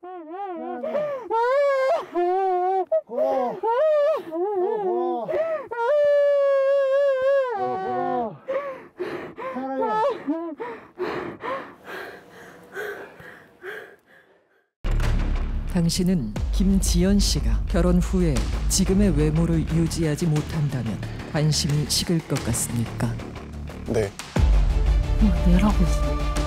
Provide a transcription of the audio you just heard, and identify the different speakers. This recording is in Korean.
Speaker 1: 고마워. 고마워.
Speaker 2: 당신은 김지연 씨가 결혼 후에 지금의 외모를 유지하지 못한다면 관심이 식을 것 같습니까?
Speaker 1: 네.
Speaker 3: 내라고 했어.